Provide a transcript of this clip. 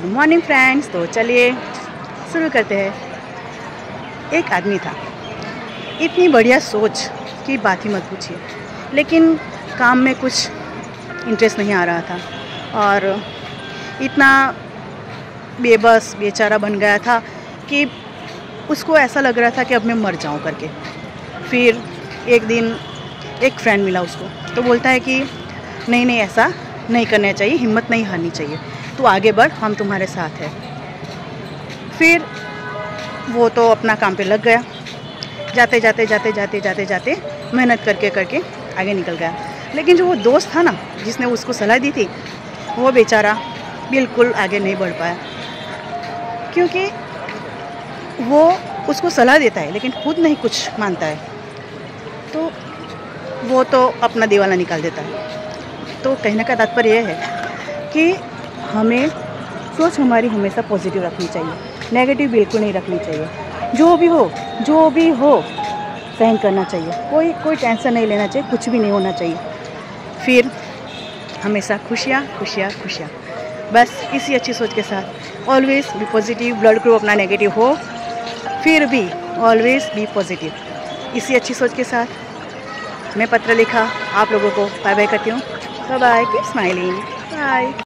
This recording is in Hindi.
Morning friends. तो चलिए शुरू करते हैं। एक आदमी था, इतनी बढ़िया सोच की बात ही मत पूछिए, लेकिन काम में कुछ इंटरेस्ट नहीं आ रहा था और इतना बेबस बेचारा बन गया था कि उसको ऐसा लग रहा था कि अब मैं मर जाऊं करके। फिर एक दिन एक फ्रेंड मिला उसको, तो बोलता है कि नहीं ऐसा नहीं करना चाहिए, हिम्मत नहीं हारनी चाहिए, तू आगे बढ़, हम तुम्हारे साथ हैं। फिर वो तो अपना काम पे लग गया, जाते जाते मेहनत करके आगे निकल गया। लेकिन जो वो दोस्त था ना, जिसने उसको सलाह दी थी, वो बेचारा बिल्कुल आगे नहीं बढ़ पाया, क्योंकि वो उसको सलाह देता है लेकिन खुद नहीं कुछ मानता है, तो वो तो अपना दीवाना निकाल देता है। तो कहने का तात्पर्य यह है कि हमें सोच हमारी हमेशा पॉजिटिव रखनी चाहिए, नेगेटिव बिल्कुल नहीं रखनी चाहिए। जो भी हो सहन करना चाहिए, कोई टेंशन नहीं लेना चाहिए, कुछ भी नहीं होना चाहिए। फिर हमेशा खुशियाँ, बस इसी अच्छी सोच के साथ always be positive. Blood group अपना नेगेटिव हो, फिर भी ऑलवेज बी पॉजिटिव। इसी अच्छी सोच के साथ मैं पत्र लिखा आप लोगों को बाय बाय करती हूँ। Bye bye, keep smiling, bye.